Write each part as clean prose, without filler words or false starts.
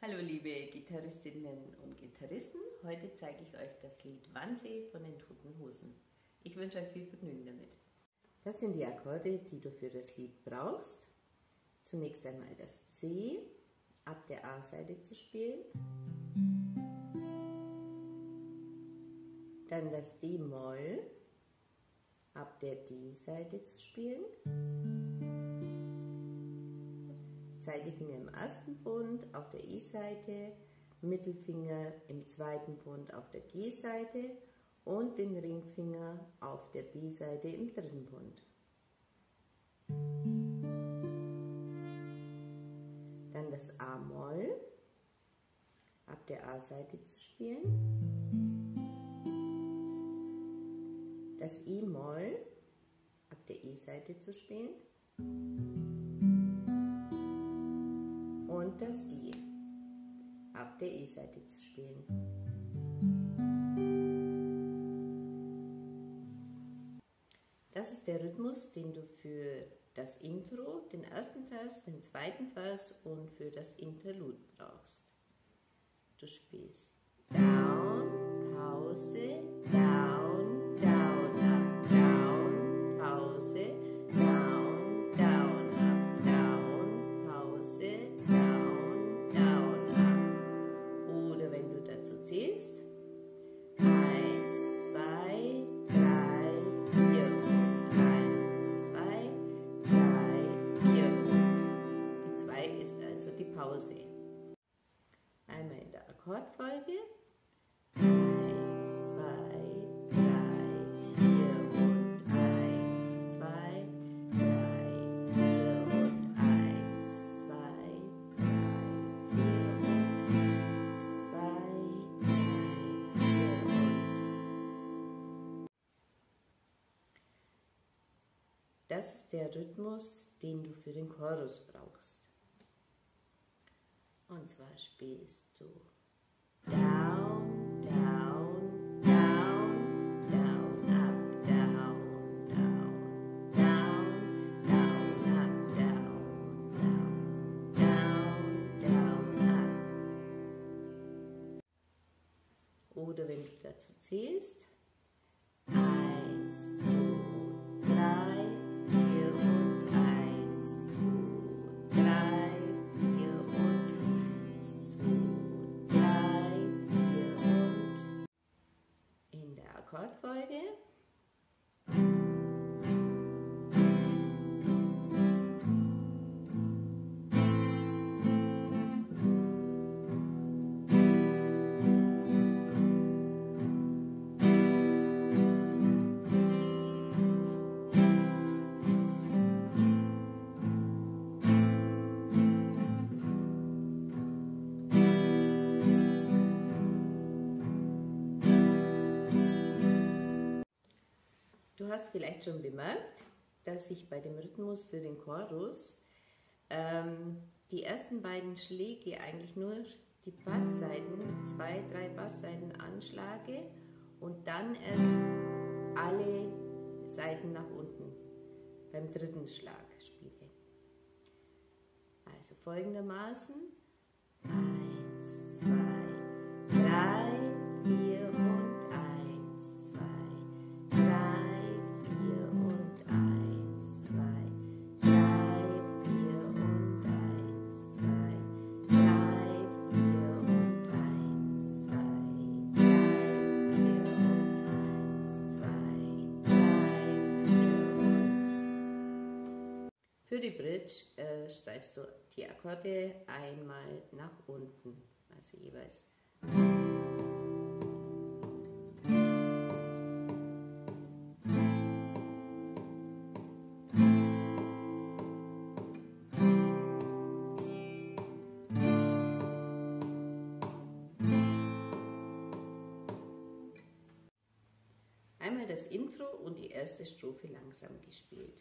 Hallo liebe Gitarristinnen und Gitarristen, heute zeige ich euch das Lied Wannsee von den Toten Hosen. Ich wünsche euch viel Vergnügen damit. Das sind die Akkorde, die du für das Lied brauchst. Zunächst einmal das C, ab der A-Seite zu spielen. Dann das D-Moll, ab der D-Seite zu spielen. Zeigefinger im ersten Bund auf der E-Seite, Mittelfinger im zweiten Bund auf der G-Seite und den Ringfinger auf der B-Seite im dritten Bund. Dann das A-Moll, ab der A-Seite zu spielen. Das E-Moll, ab der E-Seite zu spielen. Und das G, ab der E-Seite zu spielen. Das ist der Rhythmus, den du für das Intro, den ersten Vers, den zweiten Vers und für das Interlude brauchst. Du spielst Down, Pause, Down, Down, Up, Down, Pause, Down, Down, Up, Down, Pause, Down, Down, Up. Oder wenn du dazu zählst, 1, 2, 3, 4 und 1, 2, 3, 4 und die 2 ist also die Pause. Einmal in der Akkordfolge. 1, 2, 3, 4 und 1, 2, 3, 4 und 1, 2, 3, 4 und 1, 2, 3, 4 und. Das ist der Rhythmus, den du für den Chorus brauchst. Und zwar spielst du Down, Down, Down, Down, Up, Down, Down, Down, Down, Up, Down, Down, Down, Down, Up. Oder wenn du dazu zählst, 1, 2, 3, 4 und 1, 2, 3, 4 und 1, 2, 3, 4 und in der Akkordfolge. Du hast vielleicht schon bemerkt, dass ich bei dem Rhythmus für den Chorus die ersten beiden Schläge eigentlich nur die Bassseiten, 2, 3 Bassseiten anschlage und dann erst alle Seiten nach unten beim dritten Schlag spiele. Also folgendermaßen 1, 2, 3, 4 und 1, 2, 3, 4 und 1, 2, 3, 4 und 1, 2, 3, 4 und 1, 2, 3, 4 und 1, 2, 3, 4 und. Für die Bridge streifst du die Akkorde einmal nach unten, also jeweils. Einmal das Intro und die erste Strophe langsam gespielt.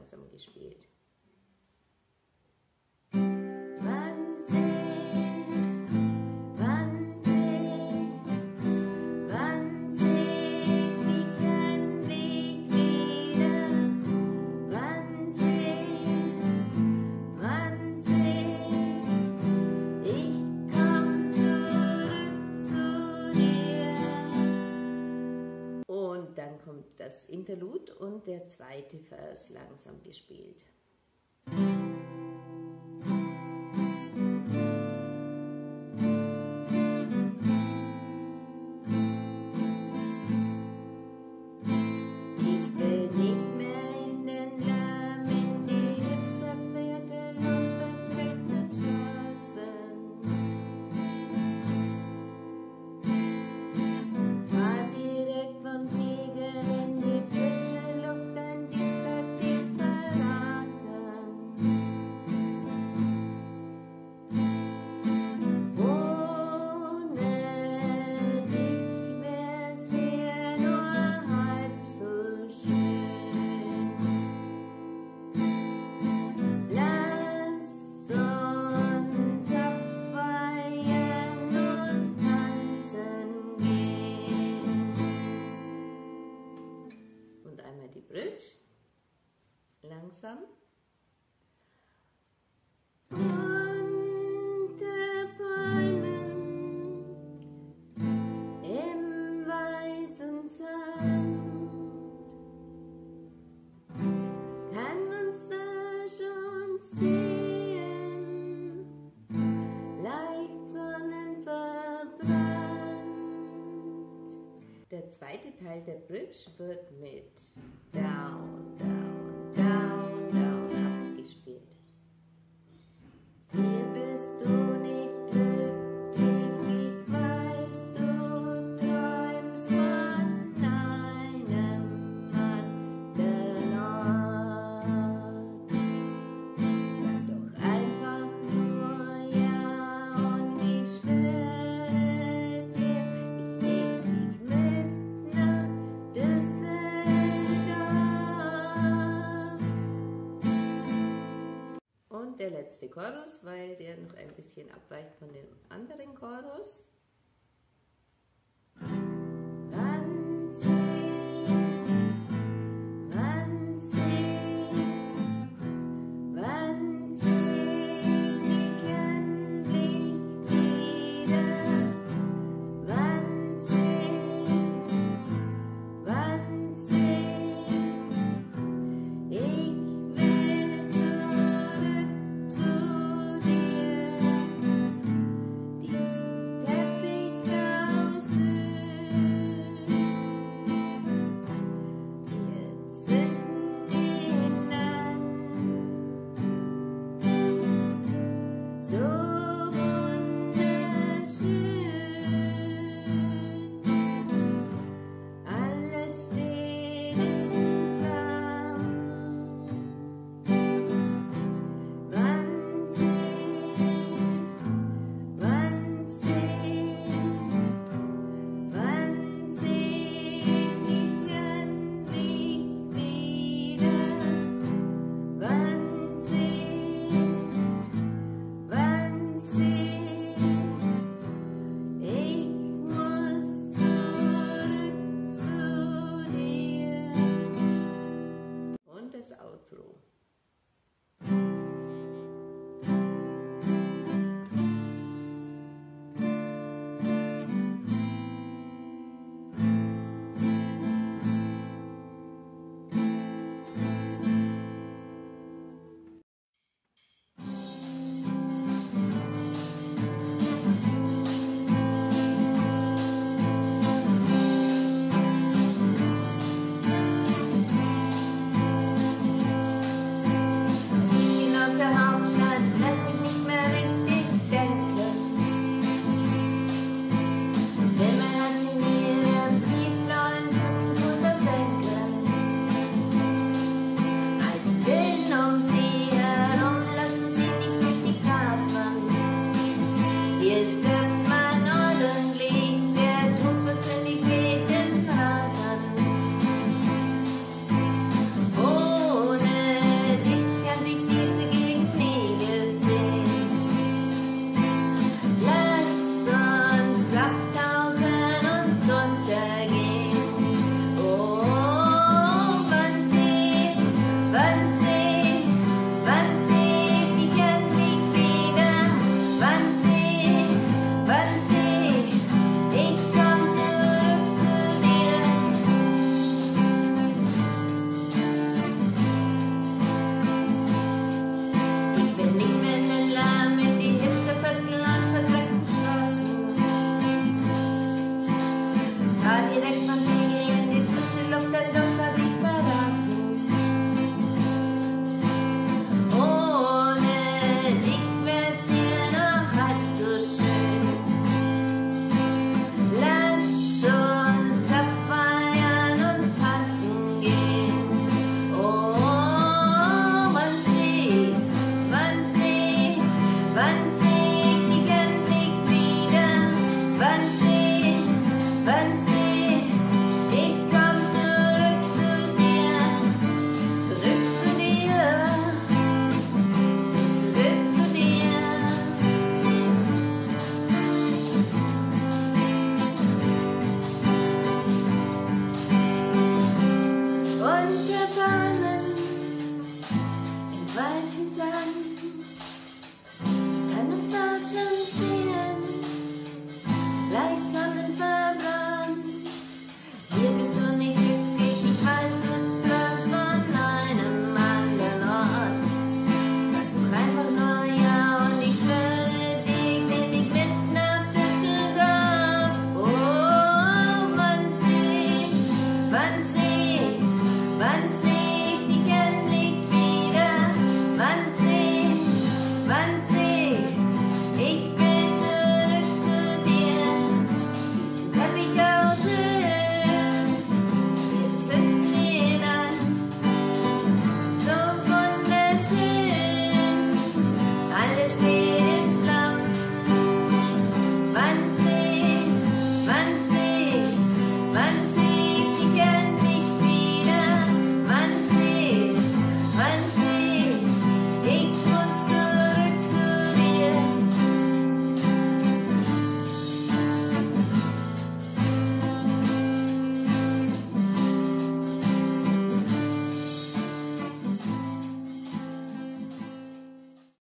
langsam gespielt. Und dann kommt das Interlude und der zweite Vers langsam gespielt. Die Bridge, langsam. Unter Bäumen im weißen Sand kann uns da schon sehen, leicht sonnenverbrannt. Der zweite Teil der Bridge wird mit Down, down, down, down abgespielt. Hier bist du nicht glücklich, ich weiß, du träumst von einem anderen Ort. Sag doch einfach nur ja und ich schwöre dir, ich nehm dich mit nach Düsseldorf. Und der letzte Chorus, weil der noch ein bisschen abweicht von dem anderen Chorus. Wann seh ich endlich wieder